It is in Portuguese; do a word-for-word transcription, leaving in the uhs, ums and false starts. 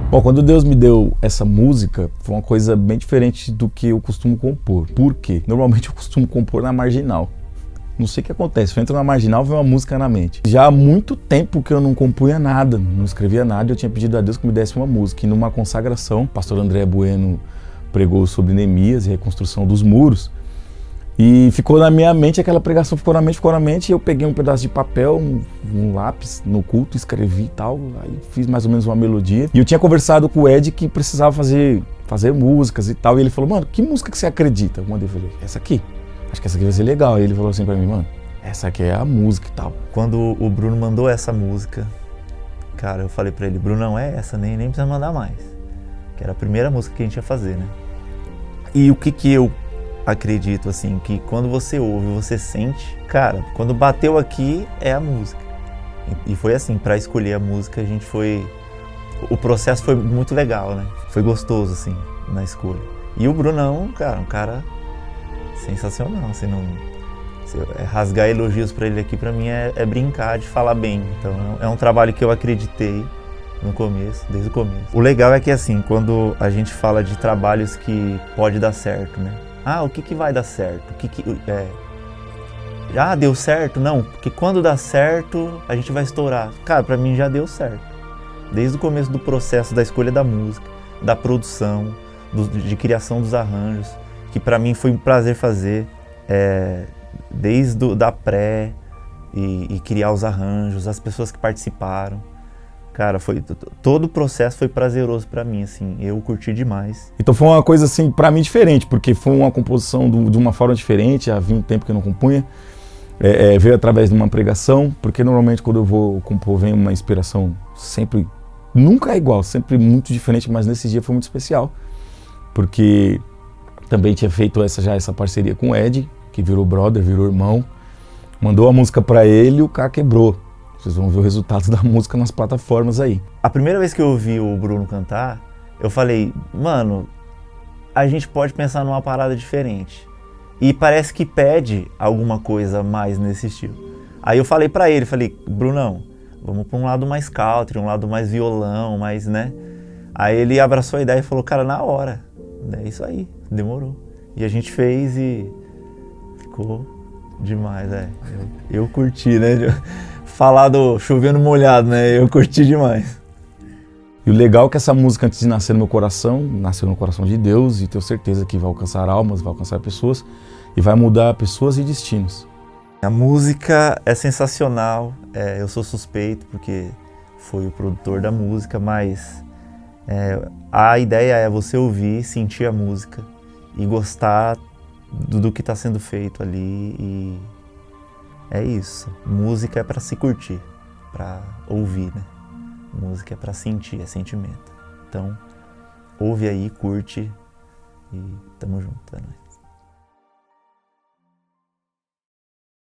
Bom, quando Deus me deu essa música, foi uma coisa bem diferente do que eu costumo compor. Por quê? Normalmente eu costumo compor na marginal. Não sei o que acontece, eu entro na marginal e vem uma música na mente. Já há muito tempo que eu não compunha nada, não escrevia nada, e eu tinha pedido a Deus que me desse uma música. E numa consagração, o pastor André Bueno pregou sobre Neemias e a reconstrução dos muros. E ficou na minha mente, aquela pregação ficou na mente, ficou na mente, e eu peguei um pedaço de papel, um, um lápis no culto, escrevi e tal, aí fiz mais ou menos uma melodia. E eu tinha conversado com o Ed que precisava fazer, fazer músicas e tal, e ele falou, mano, que música que você acredita? Eu mandei, falei, essa aqui, acho que essa aqui vai ser legal. Aí ele falou assim pra mim, mano, essa aqui é a música e tal. Quando o Bruno mandou essa música, cara, eu falei pra ele, Bruno, não é essa, nem, nem precisa mandar mais. Que era a primeira música que a gente ia fazer, né? E o que que eu acredito, assim, que quando você ouve, você sente, cara, quando bateu aqui, é a música. E foi assim, pra escolher a música, a gente foi... O processo foi muito legal, né? Foi gostoso, assim, na escolha. E o Brunão, cara, um cara sensacional, assim, não... É, rasgar elogios pra ele aqui, pra mim, é, é brincar de falar bem. Então, é um trabalho que eu acreditei no começo, desde o começo. O legal é que, assim, quando a gente fala de trabalhos que pode dar certo, né? Ah, o que que vai dar certo? O que que, é... Ah, deu certo? Não, porque quando dá certo, a gente vai estourar. Cara, pra mim já deu certo. Desde o começo do processo da escolha da música, da produção, do, de criação dos arranjos, que pra mim foi um prazer fazer, é, desde do, da pré e, e criar os arranjos, as pessoas que participaram. Cara, foi, todo o processo foi prazeroso pra mim, assim, eu curti demais. Então foi uma coisa, assim, pra mim diferente, porque foi uma composição do, de uma forma diferente, havia um tempo que eu não compunha, é, é, veio através de uma pregação, porque normalmente quando eu vou compor vem uma inspiração sempre, nunca é igual, sempre muito diferente, mas nesse dia foi muito especial, porque também tinha feito essa, já essa parceria com o Ed, que virou brother, virou irmão, mandou a música pra ele e o cara quebrou. Vocês vão ver o resultado da música nas plataformas aí. A primeira vez que eu ouvi o Bruno cantar, eu falei, mano, a gente pode pensar numa parada diferente. E parece que pede alguma coisa mais nesse estilo. Aí eu falei pra ele, falei, Brunão, vamos pra um lado mais country, um lado mais violão, mais, né? Aí ele abraçou a ideia e falou, cara, na hora. É isso aí, demorou. E a gente fez e ficou demais, é. Eu, eu curti, né? Falar do chovendo molhado, né? Eu curti demais. E o legal é que essa música, antes de nascer no meu coração, nasceu no coração de Deus, e tenho certeza que vai alcançar almas, vai alcançar pessoas e vai mudar pessoas e destinos. A música é sensacional, é, eu sou suspeito porque fui o produtor da música, mas é, a ideia é você ouvir, sentir a música e gostar do, do que está sendo feito ali. E é isso, música é para se curtir, para ouvir, né? Música é para sentir, é sentimento. Então, ouve aí, curte e tamo junto, é nóis.